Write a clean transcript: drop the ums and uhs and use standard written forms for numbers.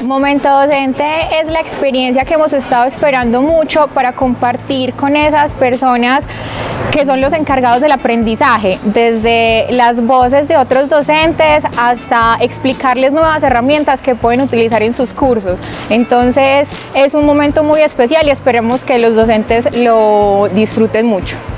Momento Docente es la experiencia que hemos estado esperando mucho para compartir con esas personas que son los encargados del aprendizaje, desde las voces de otros docentes hasta explicarles nuevas herramientas que pueden utilizar en sus cursos. Entonces es un momento muy especial y esperemos que los docentes lo disfruten mucho.